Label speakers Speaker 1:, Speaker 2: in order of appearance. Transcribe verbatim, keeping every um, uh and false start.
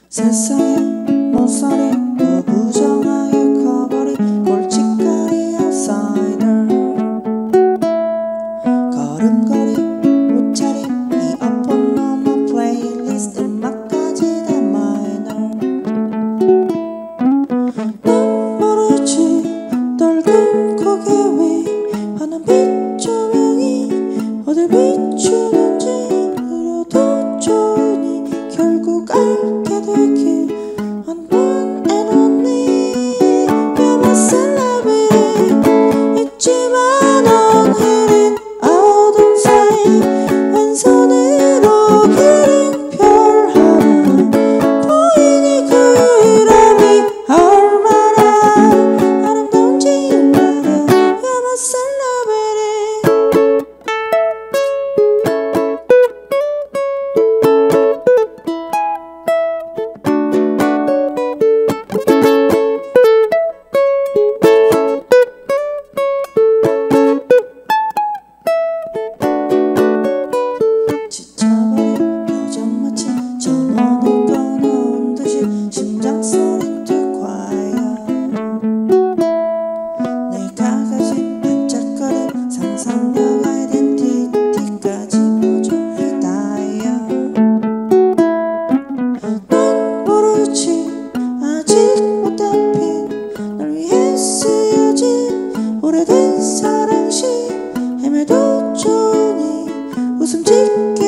Speaker 1: 세상에 못살이 또 부정하게 커버린 골칫거리 아웃사이더 걸음걸이 옷차림 이어폰 넘어 플레이리스트 음악까지 다 마이너 난 모르지 널금 고개 위 환한 빛 조명이 어딜 비추는지 그려도 좋으니 결국 알게 되길 one and only You're my celebrity 있지만 넌 흐린 어둠 사이 왼손으로 그린 별 하나 보이니 그 이름이 얼마나 아름다운지 말해 You're my celebrity 지쳐버린 표정 마치 전원을 꺼놓은 듯이 심장 소린 또 과야 내가 가진 반짝거린 상상력 아이덴티티까지 보존해 다야 넌 모르지 아직 못한 핀 널 위해 쓰여진 오래된 사랑시 헤매도 좋으니 웃음 짓게